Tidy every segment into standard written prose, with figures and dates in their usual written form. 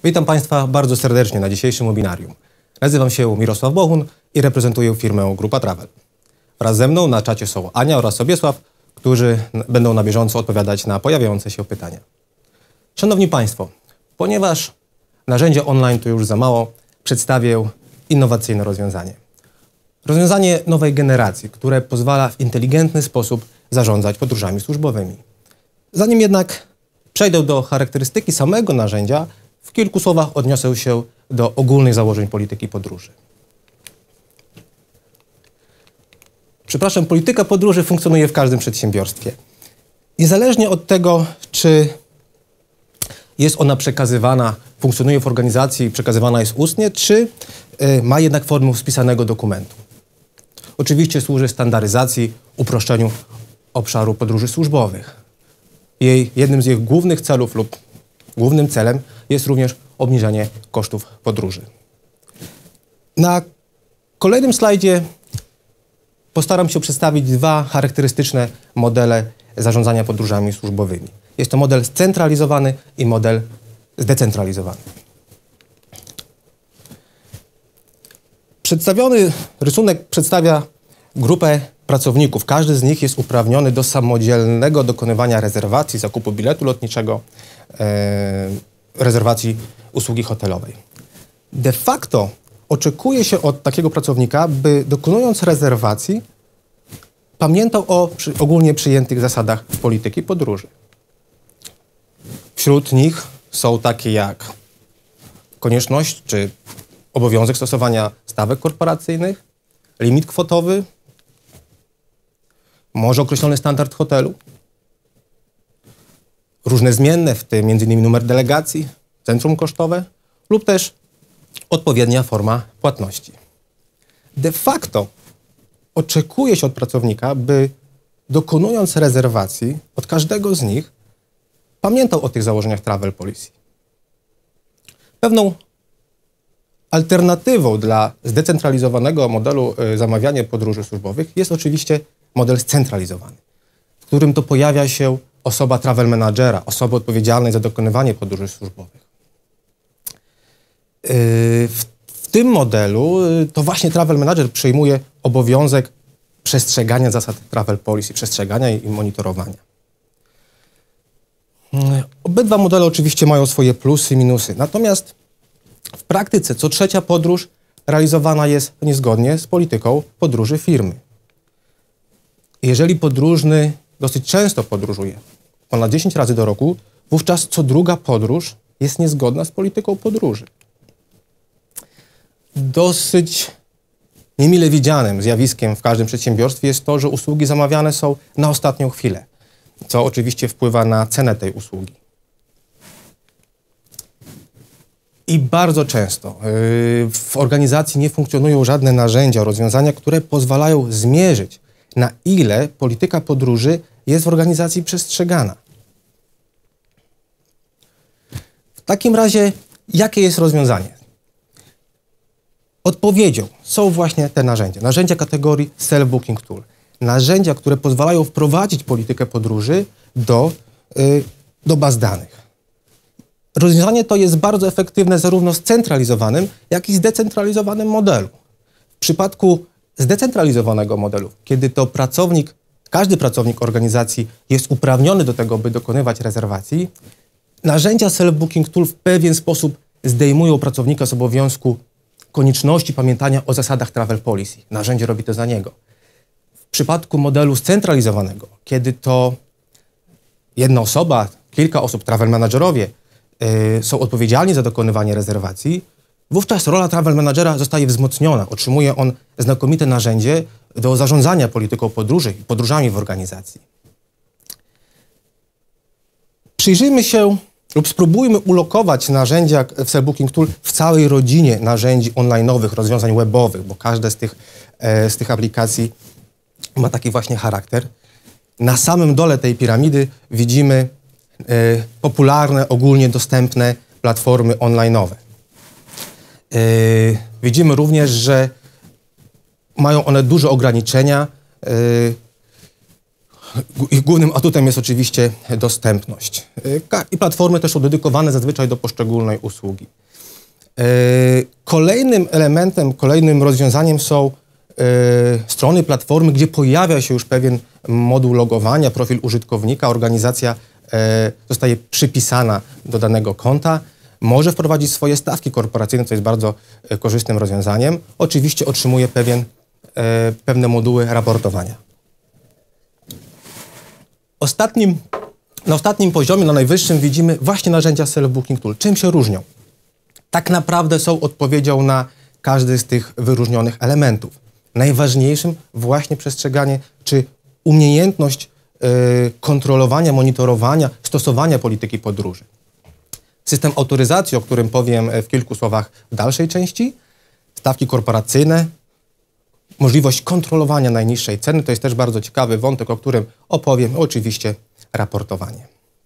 Witam Państwa bardzo serdecznie na dzisiejszym webinarium. Nazywam się Mirosław Bohun i reprezentuję firmę Grupa Travel. Wraz ze mną na czacie są Ania oraz Sobiesław, którzy będą na bieżąco odpowiadać na pojawiające się pytania. Szanowni Państwo, ponieważ narzędzia online to już za mało, przedstawię innowacyjne rozwiązanie. Rozwiązanie nowej generacji, które pozwala w inteligentny sposób zarządzać podróżami służbowymi. Zanim jednak przejdę do charakterystyki samego narzędzia, w kilku słowach odniosę się do ogólnych założeń polityki podróży. Przepraszam, polityka podróży funkcjonuje w każdym przedsiębiorstwie. Niezależnie od tego, czy jest ona przekazywana, funkcjonuje w organizacji, przekazywana jest ustnie, czy ma jednak formę spisanego dokumentu. Oczywiście służy standaryzacji, uproszczeniu obszaru podróży służbowych. Jednym z jej głównych celów lub głównym celem jest również obniżenie kosztów podróży. Na kolejnym slajdzie postaram się przedstawić dwa charakterystyczne modele zarządzania podróżami służbowymi. Jest to model scentralizowany i model zdecentralizowany. Przedstawiony rysunek przedstawia grupę pracowników. Każdy z nich jest uprawniony do samodzielnego dokonywania rezerwacji, zakupu biletu lotniczego, rezerwacji usługi hotelowej. De facto oczekuje się od takiego pracownika, by dokonując rezerwacji pamiętał o ogólnie przyjętych zasadach polityki podróży. Wśród nich są takie jak konieczność czy obowiązek stosowania stawek korporacyjnych, limit kwotowy, może określony standard hotelu, różne zmienne, w tym m.in. numer delegacji, centrum kosztowe lub też odpowiednia forma płatności. De facto oczekuje się od pracownika, by dokonując rezerwacji od każdego z nich pamiętał o tych założeniach Travel Policy. Pewną alternatywą dla zdecentralizowanego modelu zamawiania podróży służbowych jest oczywiście model scentralizowany, w którym to pojawia się osoba travel managera, osoby odpowiedzialnej za dokonywanie podróży służbowych. W tym modelu to właśnie travel manager przejmuje obowiązek przestrzegania zasad Travel Policy, przestrzegania i monitorowania. Obydwa modele oczywiście mają swoje plusy i minusy, natomiast w praktyce co trzecia podróż realizowana jest niezgodnie z polityką podróży firmy. Jeżeli podróżny dosyć często podróżuje, ponad 10 razy do roku, wówczas co druga podróż jest niezgodna z polityką podróży. Dosyć niemile widzianym zjawiskiem w każdym przedsiębiorstwie jest to, że usługi zamawiane są na ostatnią chwilę, co oczywiście wpływa na cenę tej usługi. I bardzo często w organizacji nie funkcjonują żadne narzędzia, rozwiązania, które pozwalają zmierzyć, na ile polityka podróży jest w organizacji przestrzegana. W takim razie, jakie jest rozwiązanie? Odpowiedzią są właśnie te narzędzia. Narzędzia kategorii Self-Booking Tool. Narzędzia, które pozwalają wprowadzić politykę podróży do baz danych. Rozwiązanie to jest bardzo efektywne zarówno w scentralizowanym, jak i zdecentralizowanym modelu. W przypadku zdecentralizowanego modelu, kiedy to każdy pracownik organizacji jest uprawniony do tego, by dokonywać rezerwacji, narzędzia Self-Booking Tool w pewien sposób zdejmują pracownika z obowiązku konieczności pamiętania o zasadach Travel Policy. Narzędzie robi to za niego. W przypadku modelu scentralizowanego, kiedy to jedna osoba, kilka osób, travel managerowie są odpowiedzialni za dokonywanie rezerwacji, wówczas rola travel managera zostaje wzmocniona. Otrzymuje on znakomite narzędzie do zarządzania polityką podróży i podróżami w organizacji. Przyjrzyjmy się lub spróbujmy ulokować narzędzia w Self-Booking Tool w całej rodzinie narzędzi online'owych, rozwiązań webowych, bo każda z tych aplikacji ma taki właśnie charakter. Na samym dole tej piramidy widzimy popularne, ogólnie dostępne platformy online'owe. Widzimy również, że mają one duże ograniczenia, Ich głównym atutem jest oczywiście dostępność. I platformy też są dedykowane zazwyczaj do poszczególnej usługi. Kolejnym elementem, kolejnym rozwiązaniem są strony platformy, gdzie pojawia się już pewien moduł logowania, profil użytkownika, organizacja zostaje przypisana do danego konta, może wprowadzić swoje stawki korporacyjne, co jest bardzo korzystnym rozwiązaniem. Oczywiście otrzymuje pewne moduły raportowania. Na ostatnim poziomie, na najwyższym, widzimy właśnie narzędzia Self-Booking Tool. Czym się różnią? Tak naprawdę są odpowiedzią na każdy z tych wyróżnionych elementów. Najważniejszym właśnie przestrzeganie czy umiejętność kontrolowania, monitorowania, stosowania polityki podróży. System autoryzacji, o którym powiem w kilku słowach w dalszej części, stawki korporacyjne, możliwość kontrolowania najniższej ceny, to jest też bardzo ciekawy wątek, o którym opowiem, oczywiście raportowanie.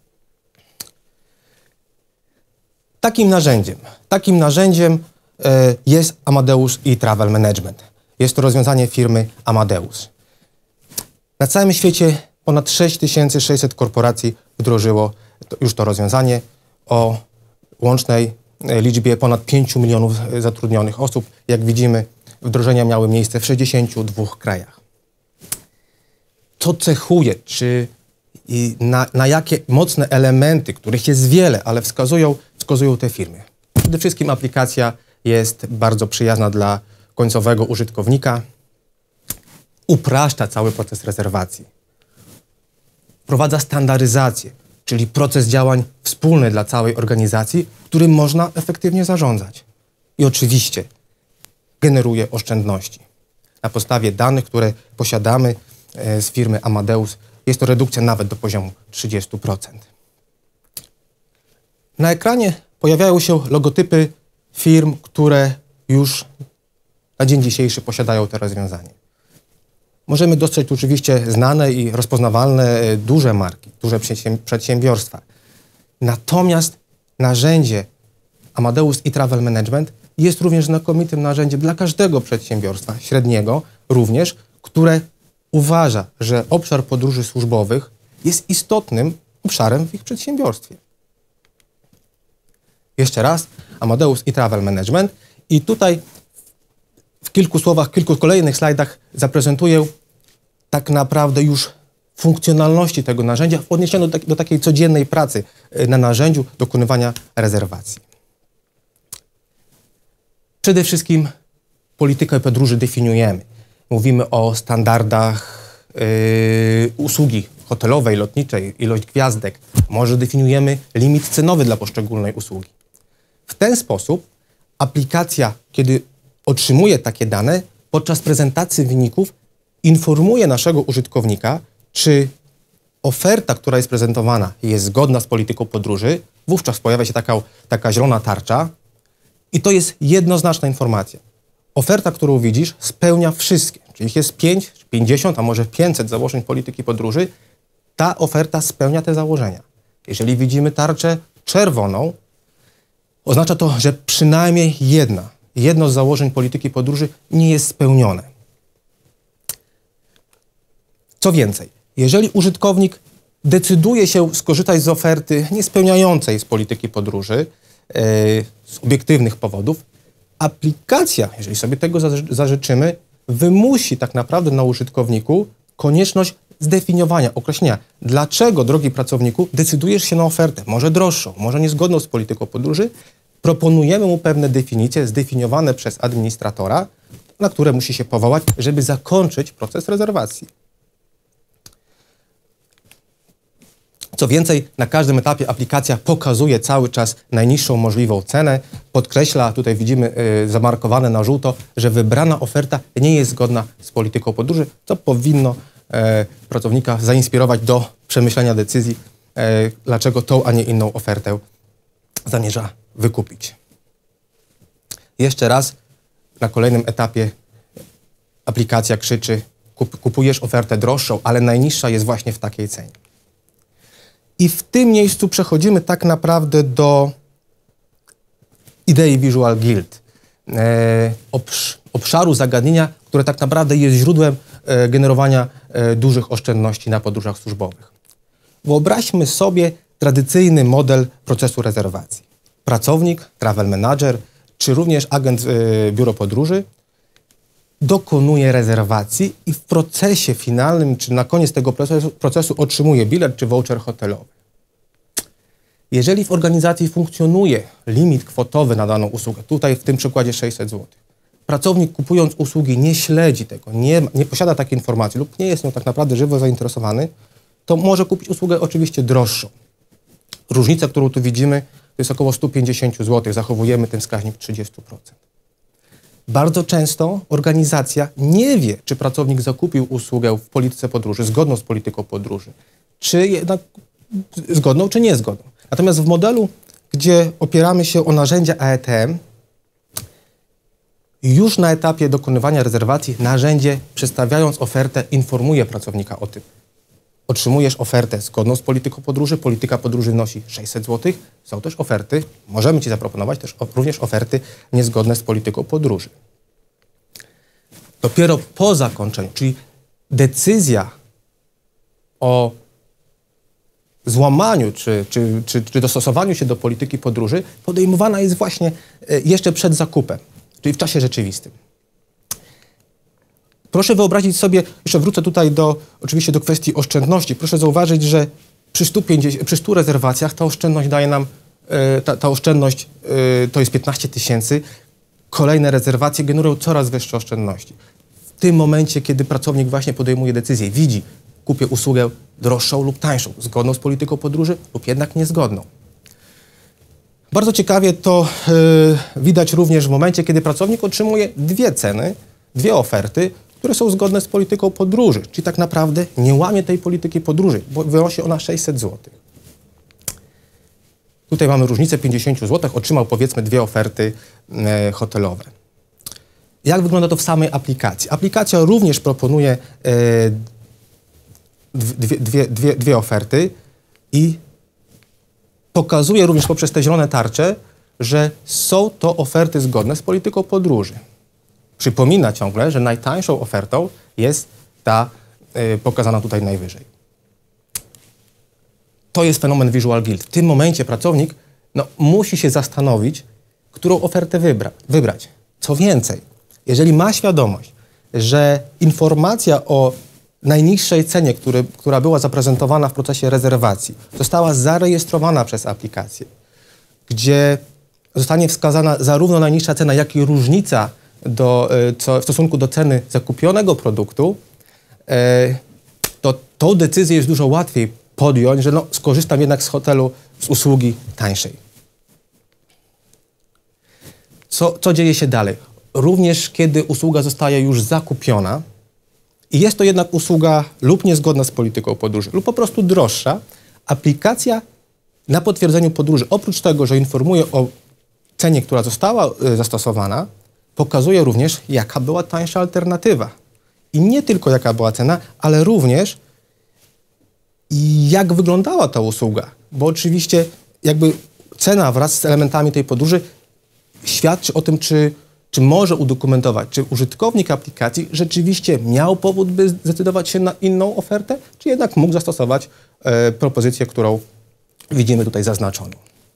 Takim narzędziem jest Amadeus e-Travel Management. Jest to rozwiązanie firmy Amadeus. Na całym świecie ponad 6600 korporacji wdrożyło już to rozwiązanie o łącznej liczbie ponad 5 milionów zatrudnionych osób. Jak widzimy, wdrożenia miały miejsce w 62 krajach. Co cechuje, na jakie mocne elementy, których jest wiele, ale wskazują te firmy? Przede wszystkim aplikacja jest bardzo przyjazna dla końcowego użytkownika, upraszcza cały proces rezerwacji, wprowadza standaryzację, czyli proces działań wspólny dla całej organizacji, którym można efektywnie zarządzać. I oczywiście generuje oszczędności. Na podstawie danych, które posiadamy z firmy Amadeus, jest to redukcja nawet do poziomu 30%. Na ekranie pojawiają się logotypy firm, które już na dzień dzisiejszy posiadają to rozwiązanie. Możemy dostrzec oczywiście znane i rozpoznawalne duże marki, duże przedsiębiorstwa. Natomiast narzędzie Amadeus e-Travel Management jest również znakomitym narzędziem dla każdego przedsiębiorstwa, średniego również, które uważa, że obszar podróży służbowych jest istotnym obszarem w ich przedsiębiorstwie. Jeszcze raz, Amadeus e-Travel Management i tutaj w kilku słowach, kilku kolejnych slajdach zaprezentuję tak naprawdę już funkcjonalności tego narzędzia w odniesieniu do takiej codziennej pracy na narzędziu dokonywania rezerwacji. Przede wszystkim politykę podróży definiujemy. Mówimy o standardach usługi hotelowej, lotniczej, ilość gwiazdek. Może definiujemy limit cenowy dla poszczególnej usługi. W ten sposób aplikacja, kiedy otrzymuje takie dane, podczas prezentacji wyników informuje naszego użytkownika, czy oferta, która jest prezentowana, jest zgodna z polityką podróży. Wówczas pojawia się taka zielona tarcza i to jest jednoznaczna informacja. Oferta, którą widzisz, spełnia wszystkie, czyli ich jest 5, 50, a może 500 założeń polityki podróży. Ta oferta spełnia te założenia. Jeżeli widzimy tarczę czerwoną, oznacza to, że przynajmniej jedno z założeń polityki podróży nie jest spełnione. Co więcej, jeżeli użytkownik decyduje się skorzystać z oferty niespełniającej z polityki podróży z obiektywnych powodów, aplikacja, jeżeli sobie tego zażyczymy, wymusi tak naprawdę na użytkowniku konieczność zdefiniowania, określenia, dlaczego, drogi pracowniku, decydujesz się na ofertę, może droższą, może niezgodną z polityką podróży. Proponujemy mu pewne definicje zdefiniowane przez administratora, na które musi się powołać, żeby zakończyć proces rezerwacji. Co więcej, na każdym etapie aplikacja pokazuje cały czas najniższą możliwą cenę, podkreśla, tutaj widzimy zamarkowane na żółto, że wybrana oferta nie jest zgodna z polityką podróży, co powinno pracownika zainspirować do przemyślenia decyzji, dlaczego tą, a nie inną ofertę zamierza wykupić. Jeszcze raz, na kolejnym etapie aplikacja krzyczy, kupujesz ofertę droższą, ale najniższa jest właśnie w takiej cenie. I w tym miejscu przechodzimy tak naprawdę do idei Visual Guild, obszaru zagadnienia, które tak naprawdę jest źródłem generowania dużych oszczędności na podróżach służbowych. Wyobraźmy sobie tradycyjny model procesu rezerwacji. Pracownik, travel manager, czy również agent biuro podróży dokonuje rezerwacji i w procesie finalnym, czy na koniec tego procesu otrzymuje bilet czy voucher hotelowy. Jeżeli w organizacji funkcjonuje limit kwotowy na daną usługę, tutaj w tym przykładzie 600 zł, pracownik kupując usługi nie śledzi tego, nie posiada takiej informacji lub nie jest nią tak naprawdę żywo zainteresowany, to może kupić usługę oczywiście droższą. Różnica, którą tu widzimy, to jest około 150 zł. Zachowujemy ten wskaźnik 30%. Bardzo często organizacja nie wie, czy pracownik zakupił usługę w polityce podróży, zgodną z polityką podróży, czy jednak zgodną, czy niezgodną. Natomiast w modelu, gdzie opieramy się o narzędzia AETM, już na etapie dokonywania rezerwacji narzędzie, przedstawiając ofertę, informuje pracownika o tym. Otrzymujesz ofertę zgodną z polityką podróży, polityka podróży wynosi 600 zł. Są też oferty, możemy Ci zaproponować też również oferty niezgodne z polityką podróży. Dopiero po zakończeniu, czyli decyzja o złamaniu czy dostosowaniu się do polityki podróży podejmowana jest właśnie jeszcze przed zakupem, czyli w czasie rzeczywistym. Proszę wyobrazić sobie, jeszcze wrócę tutaj oczywiście do kwestii oszczędności. Proszę zauważyć, że przy 100 rezerwacjach ta oszczędność daje nam, ta oszczędność to jest 15 000. Kolejne rezerwacje generują coraz wyższe oszczędności. W tym momencie, kiedy pracownik właśnie podejmuje decyzję, widzi, kupię usługę droższą lub tańszą, zgodną z polityką podróży lub jednak niezgodną. Bardzo ciekawie to widać również w momencie, kiedy pracownik otrzymuje dwie ceny, dwie oferty, które są zgodne z polityką podróży, czyli tak naprawdę nie łamie tej polityki podróży, bo wynosi ona 600 zł. Tutaj mamy różnicę 50 zł, otrzymał powiedzmy dwie oferty hotelowe. Jak wygląda to w samej aplikacji? Aplikacja również proponuje dwie oferty i pokazuje również poprzez te zielone tarcze, że są to oferty zgodne z polityką podróży. Przypomina ciągle, że najtańszą ofertą jest ta pokazana tutaj najwyżej. To jest fenomen Visual Guild. W tym momencie pracownik musi się zastanowić, którą ofertę wybrać. Co więcej, jeżeli ma świadomość, że informacja o najniższej cenie, która była zaprezentowana w procesie rezerwacji, została zarejestrowana przez aplikację, gdzie zostanie wskazana zarówno najniższa cena, jak i różnica w stosunku do ceny zakupionego produktu, to tą decyzję jest dużo łatwiej podjąć, że skorzystam jednak z hotelu, z usługi tańszej. Co dzieje się dalej? Również kiedy usługa zostaje już zakupiona i jest to jednak usługa lub niezgodna z polityką podróży, lub po prostu droższa, aplikacja na potwierdzeniu podróży, oprócz tego, że informuje o cenie, która została zastosowana, pokazuje również, jaka była tańsza alternatywa. I nie tylko jaka była cena, ale również jak wyglądała ta usługa. Bo oczywiście jakby cena wraz z elementami tej podróży świadczy o tym, czy może udokumentować, czy użytkownik aplikacji rzeczywiście miał powód, by zdecydować się na inną ofertę, czy jednak mógł zastosować propozycję, którą widzimy tutaj zaznaczoną.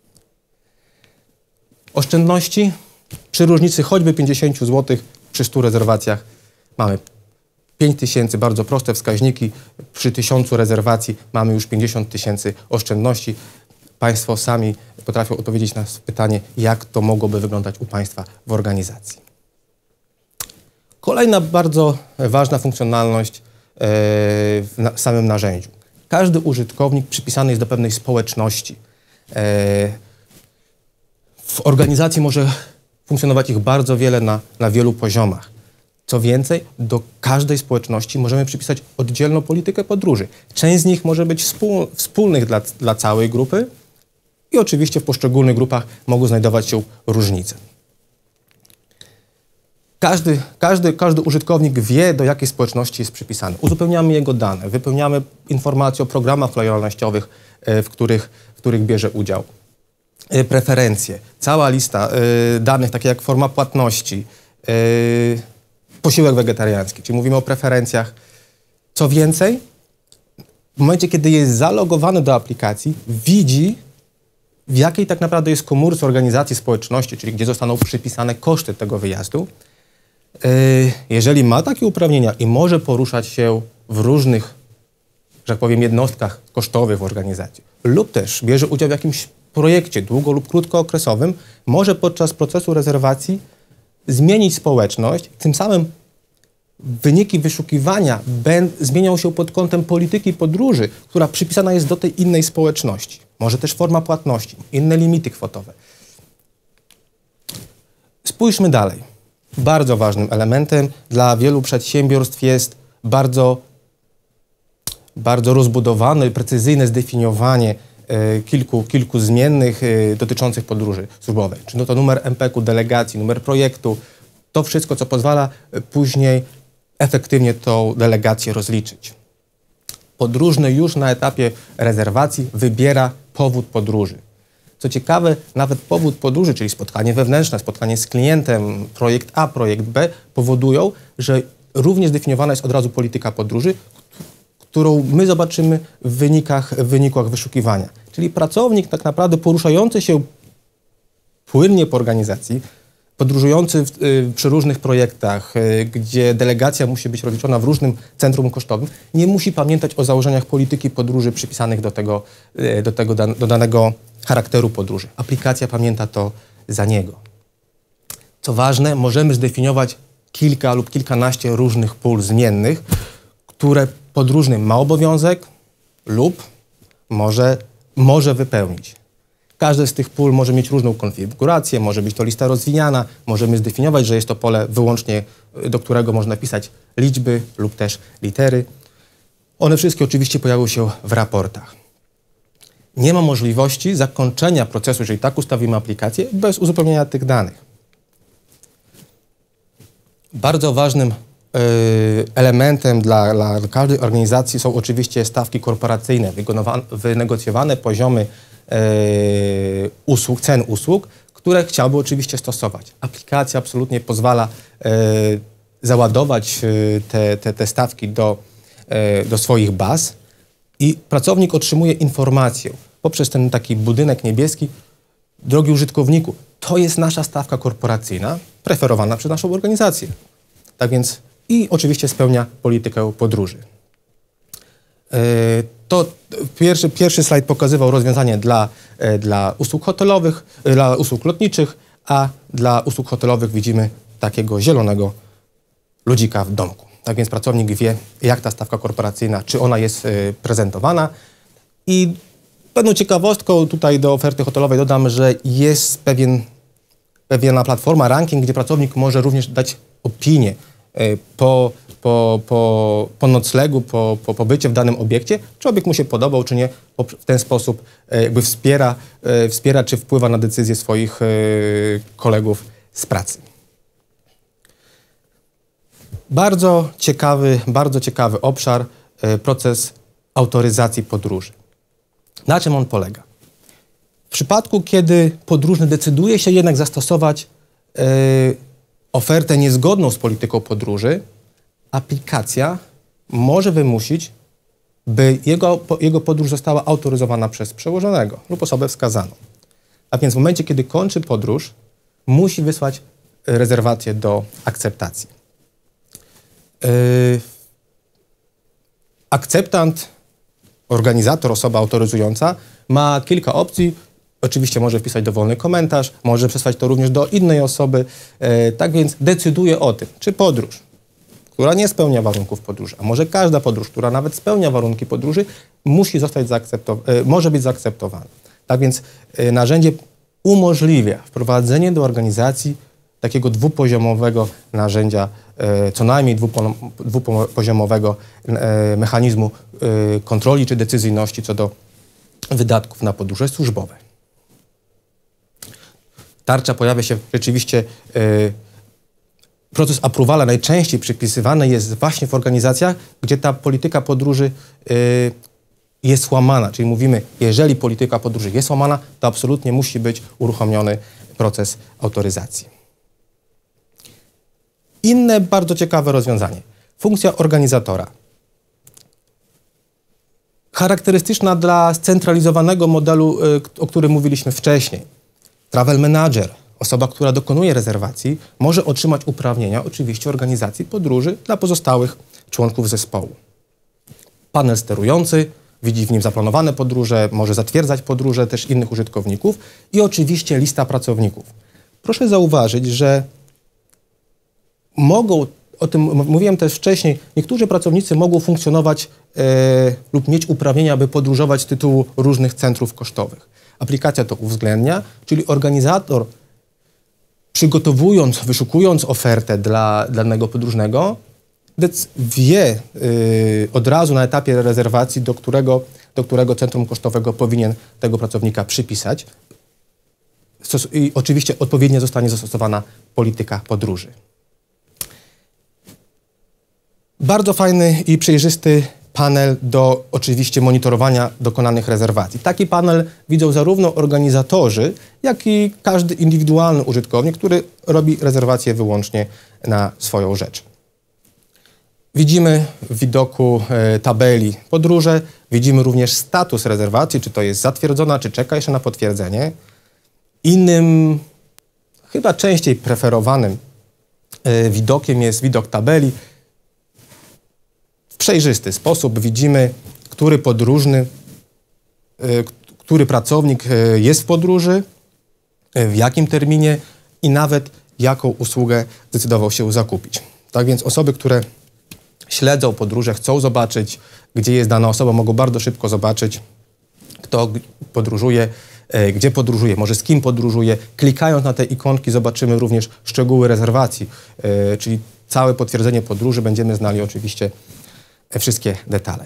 Oszczędności przy różnicy choćby 50 zł przy 100 rezerwacjach mamy 5000, bardzo proste wskaźniki. Przy 1000 rezerwacji mamy już 50 000 oszczędności. Państwo sami potrafią odpowiedzieć na pytanie, jak to mogłoby wyglądać u Państwa w organizacji. Kolejna bardzo ważna funkcjonalność w samym narzędziu. Każdy użytkownik przypisany jest do pewnej społeczności. W organizacji może funkcjonować ich bardzo wiele na wielu poziomach. Co więcej, do każdej społeczności możemy przypisać oddzielną politykę podróży. Część z nich może być wspólnych dla całej grupy i oczywiście w poszczególnych grupach mogą znajdować się różnice. Każdy użytkownik wie, do jakiej społeczności jest przypisany. Uzupełniamy jego dane, wypełniamy informacje o programach lojalnościowych, w których bierze udział. Preferencje, cała lista danych, takie jak forma płatności, posiłek wegetariański, czyli mówimy o preferencjach. Co więcej, w momencie, kiedy jest zalogowany do aplikacji, widzi, w jakiej tak naprawdę jest komórce organizacji społeczności, czyli gdzie zostaną przypisane koszty tego wyjazdu. Jeżeli ma takie uprawnienia i może poruszać się w różnych, że tak powiem, jednostkach kosztowych w organizacji lub też bierze udział w jakimś projekcie długo- lub krótkookresowym, może podczas procesu rezerwacji zmienić społeczność, tym samym wyniki wyszukiwania zmienią się pod kątem polityki podróży, która przypisana jest do tej innej społeczności. Może też forma płatności, inne limity kwotowe. Spójrzmy dalej. Bardzo ważnym elementem dla wielu przedsiębiorstw jest bardzo rozbudowane, precyzyjne zdefiniowanie kilku zmiennych dotyczących podróży służbowej. Czy to numer MPK-u, delegacji, numer projektu. To wszystko, co pozwala później efektywnie tą delegację rozliczyć. Podróżny już na etapie rezerwacji wybiera powód podróży. Co ciekawe, nawet powód podróży, czyli spotkanie wewnętrzne, spotkanie z klientem, projekt A, projekt B, powodują, że również zdefiniowana jest od razu polityka podróży, którą my zobaczymy w wynikach wyszukiwania. Czyli pracownik tak naprawdę poruszający się płynnie po organizacji, podróżujący przy różnych projektach, gdzie delegacja musi być rozliczona w różnym centrum kosztowym, nie musi pamiętać o założeniach polityki podróży przypisanych do danego charakteru podróży. Aplikacja pamięta to za niego. Co ważne, możemy zdefiniować kilka lub kilkanaście różnych pól zmiennych, które podróżny ma obowiązek lub może wypełnić. Każde z tych pól może mieć różną konfigurację, może być to lista rozwijana, możemy zdefiniować, że jest to pole wyłącznie, do którego można pisać liczby lub też litery. One wszystkie oczywiście pojawią się w raportach. Nie ma możliwości zakończenia procesu, jeżeli tak ustawimy aplikację, bez uzupełnienia tych danych. Bardzo ważnym elementem dla każdej organizacji są oczywiście stawki korporacyjne, wynegocjowane poziomy cen usług, które chciałby oczywiście stosować. Aplikacja absolutnie pozwala załadować te stawki do swoich baz i pracownik otrzymuje informację poprzez ten taki budynek niebieski: drogi użytkowniku, to jest nasza stawka korporacyjna, preferowana przez naszą organizację. Tak więc i oczywiście spełnia politykę podróży. To pierwszy slajd pokazywał rozwiązanie dla usług hotelowych, dla usług lotniczych, a dla usług hotelowych widzimy takiego zielonego ludzika w domku. Tak więc pracownik wie, jak ta stawka korporacyjna, czy ona jest prezentowana. I pewną ciekawostką tutaj do oferty hotelowej dodam, że jest pewna platforma, ranking, gdzie pracownik może również dać opinię po noclegu, po pobycie w danym obiekcie, czy obiekt mu się podobał, czy nie. W ten sposób jakby wspiera, czy wpływa na decyzje swoich kolegów z pracy. Bardzo ciekawy obszar, proces autoryzacji podróży. Na czym on polega? W przypadku, kiedy podróżny decyduje się jednak zastosować ofertę niezgodną z polityką podróży, aplikacja może wymusić, by jego podróż została autoryzowana przez przełożonego lub osobę wskazaną. A więc w momencie, kiedy kończy podróż, musi wysłać rezerwację do akceptacji. Akceptant, organizator, osoba autoryzująca ma kilka opcji. Oczywiście może wpisać dowolny komentarz, może przesłać to również do innej osoby. Tak więc decyduje o tym, czy podróż, która nie spełnia warunków podróży, a może każda podróż, która nawet spełnia warunki podróży, może być zaakceptowana. Tak więc narzędzie umożliwia wprowadzenie do organizacji takiego dwupoziomowego narzędzia, co najmniej dwupoziomowego mechanizmu kontroli czy decyzyjności co do wydatków na podróże służbowe. Tarcza pojawia się rzeczywiście, proces approvala najczęściej przypisywany jest właśnie w organizacjach, gdzie ta polityka podróży jest łamana. Czyli mówimy, jeżeli polityka podróży jest łamana, to absolutnie musi być uruchomiony proces autoryzacji. Inne bardzo ciekawe rozwiązanie. Funkcja organizatora. Charakterystyczna dla scentralizowanego modelu, o którym mówiliśmy wcześniej. Travel manager, osoba, która dokonuje rezerwacji, może otrzymać uprawnienia, oczywiście, organizacji podróży dla pozostałych członków zespołu. Panel sterujący widzi w nim zaplanowane podróże, może zatwierdzać podróże też innych użytkowników i oczywiście lista pracowników. Proszę zauważyć, że mogą, o tym mówiłem też wcześniej, niektórzy pracownicy mogą funkcjonować lub mieć uprawnienia, aby podróżować z tytułu różnych centrów kosztowych. Aplikacja to uwzględnia, czyli organizator, przygotowując, wyszukując ofertę dla danego podróżnego, wie od razu na etapie rezerwacji, do którego centrum kosztowego powinien tego pracownika przypisać. I oczywiście odpowiednio zostanie zastosowana polityka podróży. Bardzo fajny i przejrzysty panel do oczywiście monitorowania dokonanych rezerwacji. Taki panel widzą zarówno organizatorzy, jak i każdy indywidualny użytkownik, który robi rezerwację wyłącznie na swoją rzecz. Widzimy w widoku tabeli podróże, widzimy również status rezerwacji, czy to jest zatwierdzona, czy czeka jeszcze na potwierdzenie. Innym, chyba częściej preferowanym widokiem jest widok tabeli. W przejrzysty sposób widzimy, który podróżny, który pracownik jest w podróży, w jakim terminie i nawet jaką usługę zdecydował się zakupić. Tak więc osoby, które śledzą podróże, chcą zobaczyć, gdzie jest dana osoba, mogą bardzo szybko zobaczyć, kto podróżuje, gdzie podróżuje, może z kim podróżuje. Klikając na te ikonki zobaczymy również szczegóły rezerwacji, czyli całe potwierdzenie podróży, będziemy znali oczywiście wszystkie detale.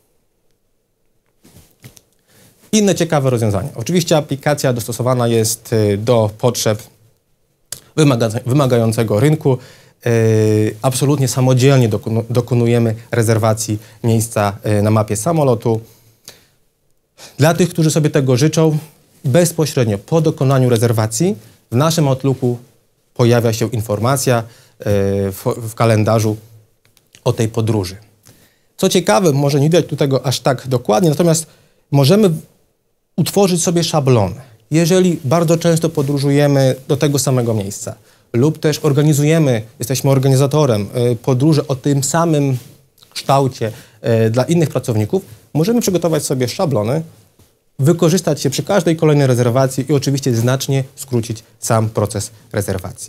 Inne ciekawe rozwiązania. Oczywiście aplikacja dostosowana jest do potrzeb wymagającego rynku. Absolutnie samodzielnie dokonujemy rezerwacji miejsca na mapie samolotu. Dla tych, którzy sobie tego życzą, bezpośrednio po dokonaniu rezerwacji w naszym Outlooku pojawia się informacja w kalendarzu o tej podróży. Co ciekawe, może nie widać tu tego aż tak dokładnie, natomiast możemy utworzyć sobie szablon. Jeżeli bardzo często podróżujemy do tego samego miejsca lub też jesteśmy organizatorem podróży o tym samym kształcie dla innych pracowników, możemy przygotować sobie szablony, wykorzystać je przy każdej kolejnej rezerwacji i oczywiście znacznie skrócić sam proces rezerwacji.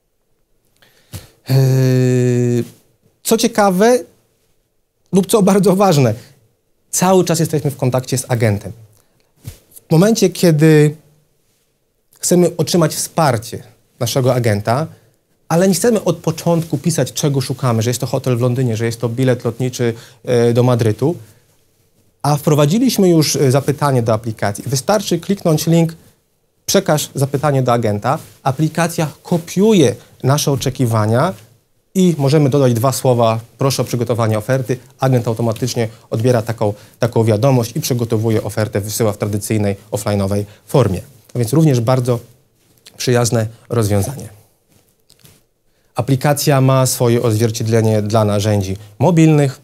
Co ciekawe lub co bardzo ważne, cały czas jesteśmy w kontakcie z agentem. W momencie, kiedy chcemy otrzymać wsparcie naszego agenta, ale nie chcemy od początku pisać, czego szukamy, że jest to hotel w Londynie, że jest to bilet lotniczy do Madrytu, a wprowadziliśmy już zapytanie do aplikacji. Wystarczy kliknąć link, przekaż zapytanie do agenta, aplikacja kopiuje nasze oczekiwania i możemy dodać 2 słowa, proszę o przygotowanie oferty. Agent automatycznie odbiera taką wiadomość i przygotowuje ofertę, wysyła w tradycyjnej, offline'owej formie. A więc również bardzo przyjazne rozwiązanie. Aplikacja ma swoje odzwierciedlenie dla narzędzi mobilnych.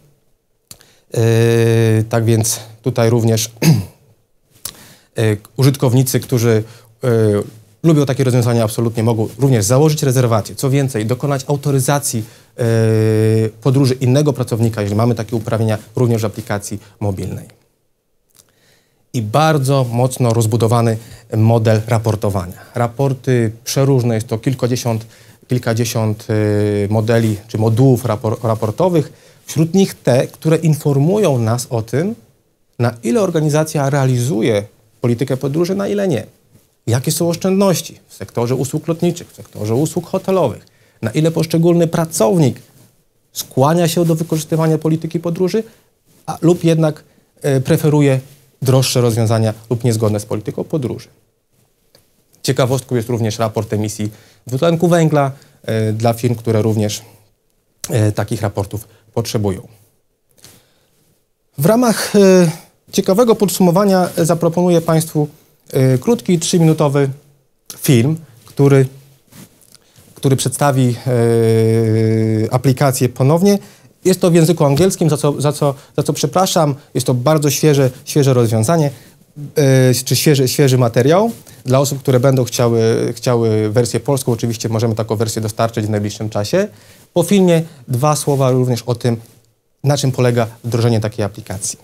Tak więc tutaj również użytkownicy, którzy lubią takie rozwiązania, absolutnie mogą również założyć rezerwację. Co więcej, dokonać autoryzacji podróży innego pracownika, jeżeli mamy takie uprawnienia, również w aplikacji mobilnej. I bardzo mocno rozbudowany model raportowania. Raporty przeróżne, jest to kilkadziesiąt modeli czy modułów raportowych. Wśród nich te, które informują nas o tym, na ile organizacja realizuje politykę podróży, na ile nie. Jakie są oszczędności w sektorze usług lotniczych, w sektorze usług hotelowych, na ile poszczególny pracownik skłania się do wykorzystywania polityki podróży, lub jednak preferuje droższe rozwiązania lub niezgodne z polityką podróży. Ciekawostką jest również raport emisji dwutlenku węgla dla firm, które również takich raportów potrzebują. W ramach ciekawego podsumowania zaproponuję Państwu krótki, 3-minutowy film, który przedstawi aplikację ponownie. Jest to w języku angielskim, za co przepraszam. Jest to bardzo świeże rozwiązanie, czy świeży materiał. Dla osób, które będą chciały wersję polską, oczywiście możemy taką wersję dostarczyć w najbliższym czasie. Po filmie 2 słowa również o tym, na czym polega wdrożenie takiej aplikacji.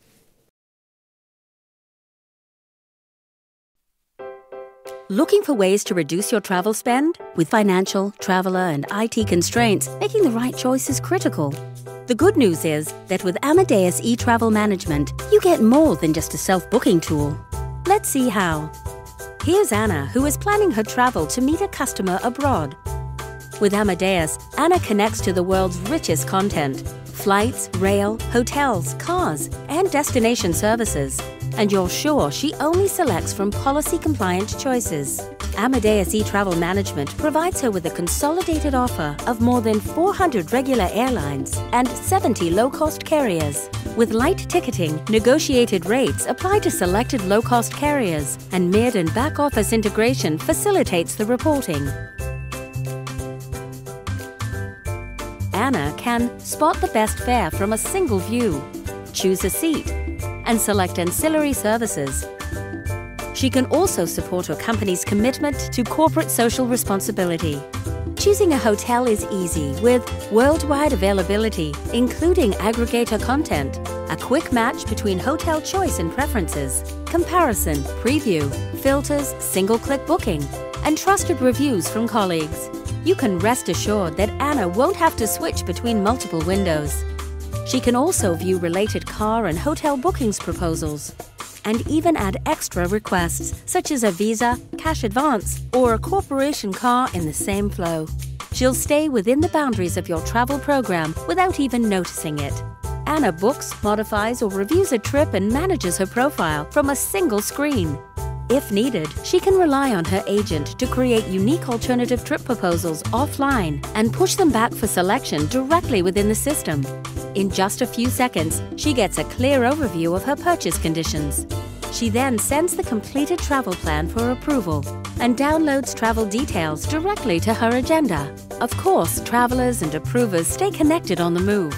Looking for ways to reduce your travel spend? With financial, traveler, and IT constraints, making the right choice is critical. The good news is that with Amadeus eTravel Management, you get more than just a self-booking tool. Let's see how. Here's Anna, who is planning her travel to meet a customer abroad. With Amadeus, Anna connects to the world's richest content: flights, rail, hotels, cars, and destination services. And you're sure she only selects from policy-compliant choices. Amadeus eTravel Management provides her with a consolidated offer of more than 400 regular airlines and 70 low-cost carriers. With light ticketing, negotiated rates apply to selected low-cost carriers, and mid- and back-office integration facilitates the reporting. Anna can spot the best fare from a single view, choose a seat, and select ancillary services. She can also support her company's commitment to corporate social responsibility. Choosing a hotel is easy with worldwide availability, including aggregator content, a quick match between hotel choice and preferences, comparison, preview, filters, single-click booking, and trusted reviews from colleagues. You can rest assured that Anna won't have to switch between multiple windows. She can also view related car and hotel bookings proposals, and even add extra requests, such as a visa, cash advance, or a corporation car in the same flow. She'll stay within the boundaries of your travel program without even noticing it. Anna books, modifies, or reviews a trip and manages her profile from a single screen. If needed, she can rely on her agent to create unique alternative trip proposals offline and push them back for selection directly within the system. In just a few seconds, she gets a clear overview of her purchase conditions. She then sends the completed travel plan for approval and downloads travel details directly to her agenda. Of course, travelers and approvers stay connected on the move.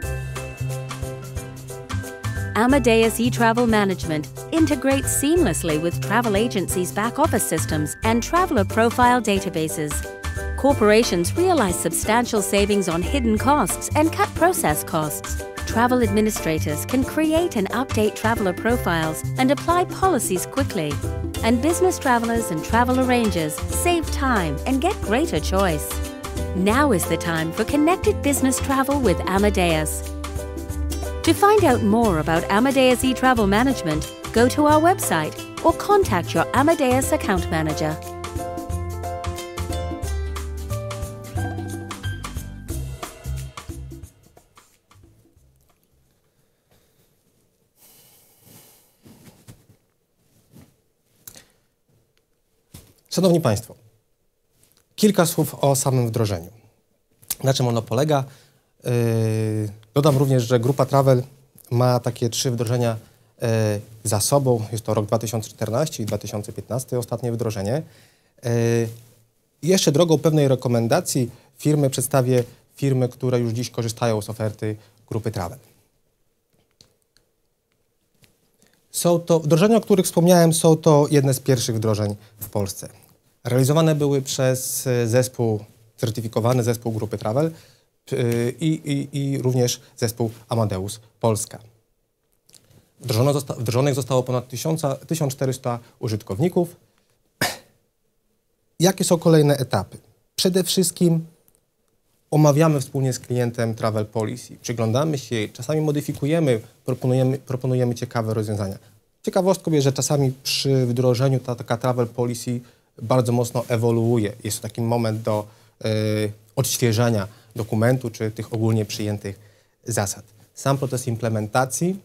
Amadeus eTravel Management integrates seamlessly with travel agencies' back-office systems and traveler profile databases. Corporations realize substantial savings on hidden costs and cut process costs. Travel administrators can create and update traveler profiles and apply policies quickly. And business travelers and travel arrangers save time and get greater choice. Now is the time for connected business travel with Amadeus. To find out more about Amadeus eTravel Management, go to our website or contact your Amadeus account manager. Szanowni Państwo, kilka słów o samym wdrożeniu. Na czym ono polega? Dodam również, że Grupa Travel ma takie 3 wdrożenia za sobą. Jest to rok 2014 i 2015, ostatnie wdrożenie. Jeszcze drogą pewnej rekomendacji przedstawię firmy, które już dziś korzystają z oferty Grupy Travel. Są to wdrożenia, o których wspomniałem, są to jedne z pierwszych wdrożeń w Polsce. Realizowane były przez certyfikowany zespół Grupy Travel i również zespół Amadeus Polska. Wdrożonych zostało ponad 1400 użytkowników. Jakie są kolejne etapy? Przede wszystkim omawiamy wspólnie z klientem Travel Policy, przyglądamy się jej, czasami modyfikujemy, proponujemy ciekawe rozwiązania. Ciekawostką jest, że czasami przy wdrożeniu taka Travel Policy bardzo mocno ewoluuje. Jest to taki moment do odświeżania dokumentu czy tych ogólnie przyjętych zasad. Sam proces implementacji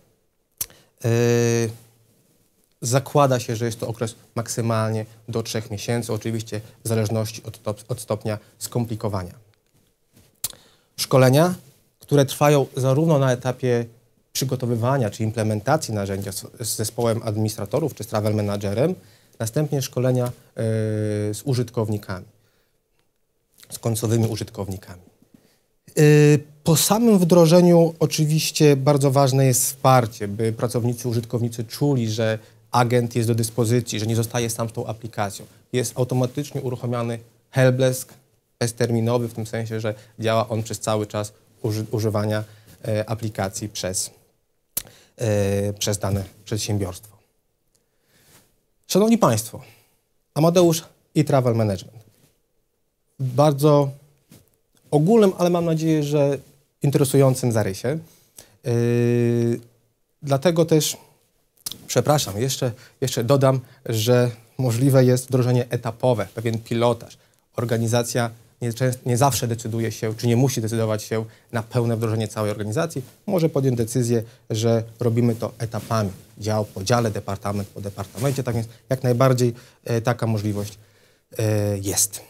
zakłada się, że jest to okres maksymalnie do 3 miesięcy, oczywiście w zależności od stopnia skomplikowania. Szkolenia, które trwają zarówno na etapie przygotowywania czy implementacji narzędzia z zespołem administratorów czy z travel managerem, następnie szkolenia z użytkownikami. z końcowymi użytkownikami. Po samym wdrożeniu oczywiście bardzo ważne jest wsparcie, by pracownicy, użytkownicy czuli, że agent jest do dyspozycji, że nie zostaje sam z tą aplikacją. Jest automatycznie uruchamiany helpdesk bezterminowy, w tym sensie, że działa on przez cały czas używania aplikacji przez dane przedsiębiorstwo. Szanowni Państwo, Amadeusz i Travel Management. W bardzo ogólnym, ale mam nadzieję, że interesującym zarysie. Dlatego też, przepraszam, jeszcze dodam, że możliwe jest wdrożenie etapowe, pewien pilotaż. Organizacja nie zawsze decyduje się, czy nie musi decydować się na pełne wdrożenie całej organizacji. Może podjąć decyzję, że robimy to etapami, dział po dziale, departament po departamencie. Tak więc jak najbardziej taka możliwość jest.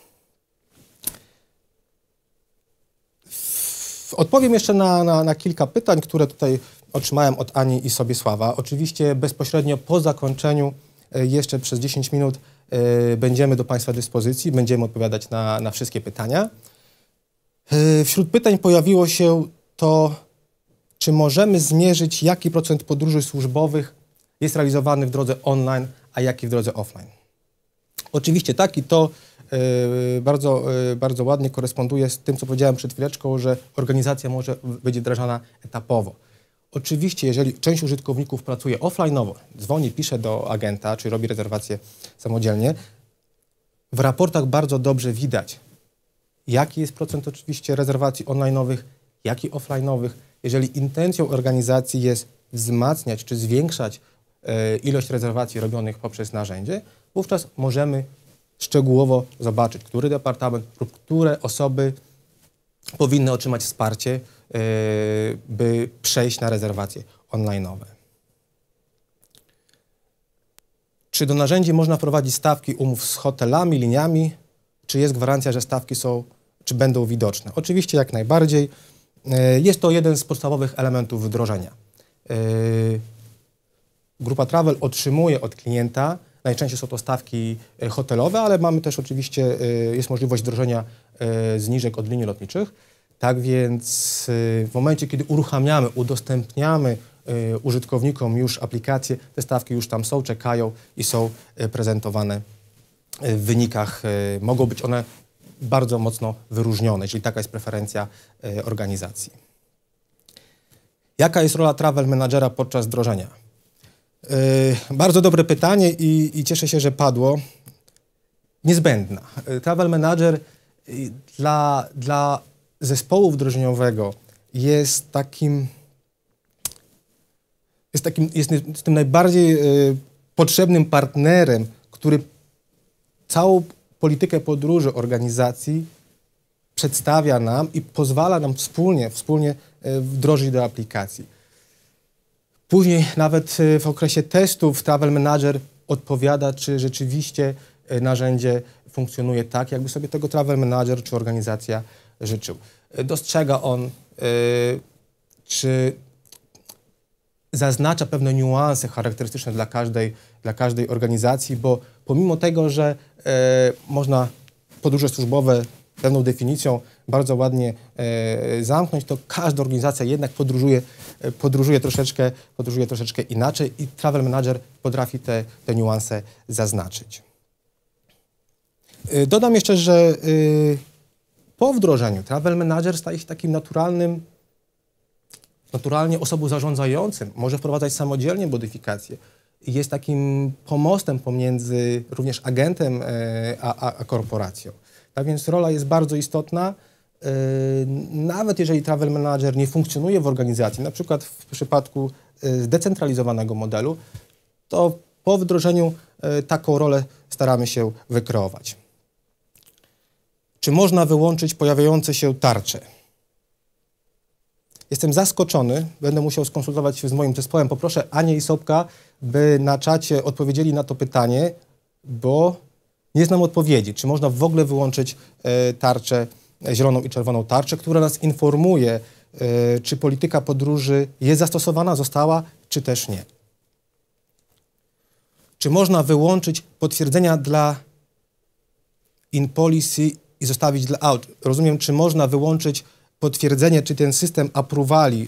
Odpowiem jeszcze na kilka pytań, które tutaj otrzymałem od Ani i Sobiesława. Oczywiście bezpośrednio po zakończeniu, jeszcze przez 10 minut będziemy do Państwa dyspozycji, będziemy odpowiadać na wszystkie pytania. Wśród pytań pojawiło się to, czy możemy zmierzyć, jaki procent podróży służbowych jest realizowany w drodze online, a jaki w drodze offline. Oczywiście tak i to bardzo ładnie koresponduje z tym, co powiedziałem przed chwileczką, że organizacja może być wdrażana etapowo. Oczywiście, jeżeli część użytkowników pracuje offline'owo, dzwoni, pisze do agenta, czy robi rezerwację samodzielnie, w raportach bardzo dobrze widać, jaki jest procent oczywiście rezerwacji online'owych, jaki offline'owych. Jeżeli intencją organizacji jest wzmacniać czy zwiększać ilość rezerwacji robionych poprzez narzędzie, wówczas możemy szczegółowo zobaczyć, który departament lub które osoby powinny otrzymać wsparcie, by przejść na rezerwacje online'owe. Czy do narzędzi można wprowadzić stawki umów z hotelami, liniami? Czy jest gwarancja, że stawki są, czy będą widoczne? Oczywiście jak najbardziej. Jest to jeden z podstawowych elementów wdrożenia. Grupa Travel otrzymuje od klienta, najczęściej są to stawki hotelowe, ale mamy też oczywiście, jest możliwość wdrożenia zniżek od linii lotniczych. Tak więc w momencie, kiedy uruchamiamy, udostępniamy użytkownikom już aplikację, te stawki już tam są, czekają i są prezentowane w wynikach. Mogą być one bardzo mocno wyróżnione, czyli taka jest preferencja organizacji. Jaka jest rola Travel Managera podczas wdrożenia? Bardzo dobre pytanie i cieszę się, że padło. Niezbędna. Travel Manager dla zespołu wdrożeniowego jest tym najbardziej potrzebnym partnerem, który całą politykę podróży organizacji przedstawia nam i pozwala nam wspólnie wdrożyć do aplikacji. Później nawet w okresie testów Travel Manager odpowiada, czy rzeczywiście narzędzie funkcjonuje tak, jakby sobie tego Travel Manager czy organizacja życzył. Dostrzega on, czy zaznacza pewne niuanse charakterystyczne dla każdej organizacji, bo pomimo tego, że można podróże służbowe pewną definicją bardzo ładnie zamknąć, to każda organizacja jednak podróżuje troszeczkę inaczej i Travel Manager potrafi te niuanse zaznaczyć. Dodam jeszcze, że po wdrożeniu Travel Manager staje się takim naturalnie osobą zarządzającym, może wprowadzać samodzielnie modyfikacje. Jest takim pomostem pomiędzy również agentem a korporacją. Tak więc rola jest bardzo istotna. Nawet jeżeli Travel Manager nie funkcjonuje w organizacji, na przykład w przypadku zdecentralizowanego modelu, to po wdrożeniu taką rolę staramy się wykreować. Czy można wyłączyć pojawiające się tarcze? Jestem zaskoczony, będę musiał skonsultować się z moim zespołem. Poproszę Anię i Sobka, by na czacie odpowiedzieli na to pytanie, bo nie znam odpowiedzi. Czy można w ogóle wyłączyć tarczę, zieloną i czerwoną tarczę, która nas informuje, czy polityka podróży jest zastosowana, została, czy też nie. Czy można wyłączyć potwierdzenia dla in policy i zostawić dla aut. Rozumiem, czy można wyłączyć potwierdzenie, czy ten system appruvali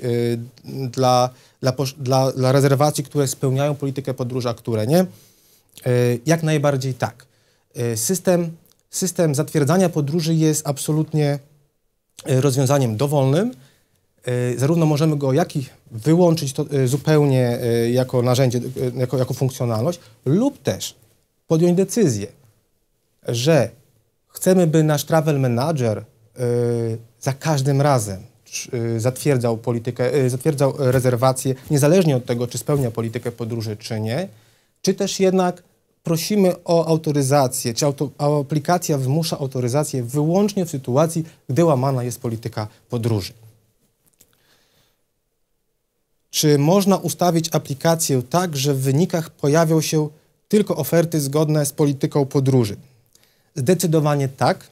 dla rezerwacji, które spełniają politykę podróży, a które nie? Jak najbardziej tak. System zatwierdzania podróży jest absolutnie rozwiązaniem dowolnym. Zarówno możemy go wyłączyć zupełnie jako narzędzie, jako funkcjonalność, lub też podjąć decyzję, że chcemy, by nasz travel manager za każdym razem zatwierdzał rezerwację, niezależnie od tego, czy spełnia politykę podróży, czy nie, czy też jednak prosimy o autoryzację, czy aplikacja wymusza autoryzację wyłącznie w sytuacji, gdy łamana jest polityka podróży. Czy można ustawić aplikację tak, że w wynikach pojawią się tylko oferty zgodne z polityką podróży? Zdecydowanie tak.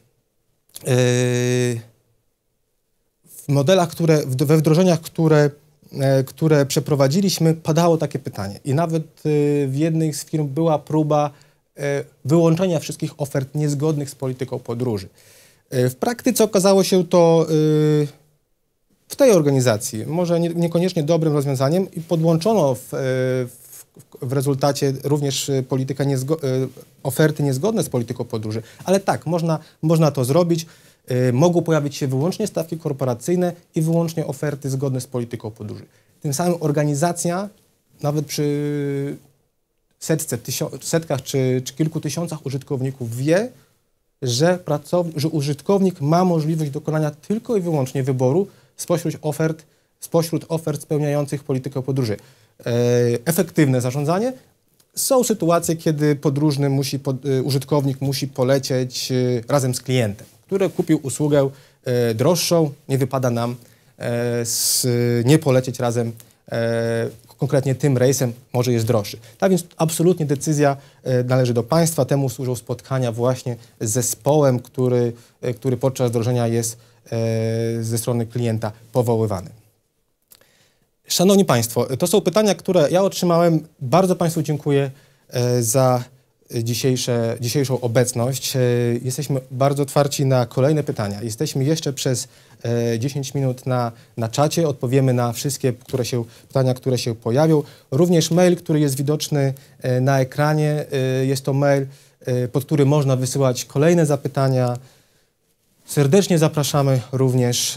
W modelach, we wdrożeniach, które przeprowadziliśmy, padało takie pytanie. I nawet w jednej z firm była próba wyłączenia wszystkich ofert niezgodnych z polityką podróży. W praktyce okazało się to w tej organizacji może niekoniecznie dobrym rozwiązaniem i podłączono w rezultacie również oferty niezgodne z polityką podróży. Ale tak, można to zrobić. Mogą pojawić się wyłącznie stawki korporacyjne i wyłącznie oferty zgodne z polityką podróży. Tym samym organizacja, nawet przy setkach czy kilku tysiącach użytkowników wie, że użytkownik ma możliwość dokonania tylko i wyłącznie wyboru spośród ofert spełniających politykę podróży. Efektywne zarządzanie. Są sytuacje, kiedy użytkownik musi polecieć razem z klientem, który kupił usługę droższą, nie wypada nam nie polecieć razem konkretnie tym rejsem, może jest droższy. Tak więc absolutnie decyzja należy do państwa, temu służą spotkania właśnie z zespołem, który podczas wdrożenia jest ze strony klienta powoływany. Szanowni Państwo, to są pytania, które ja otrzymałem. Bardzo Państwu dziękuję za dzisiejszą obecność. Jesteśmy bardzo otwarci na kolejne pytania. Jesteśmy jeszcze przez 10 minut na czacie. Odpowiemy na wszystkie pytania, które się pojawią. Również mail, który jest widoczny na ekranie. Jest to mail, pod który można wysyłać kolejne zapytania. Serdecznie zapraszamy również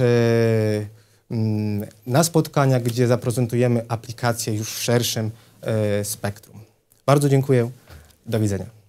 na spotkania, gdzie zaprezentujemy aplikację już w szerszym spektrum. Bardzo dziękuję. Do widzenia.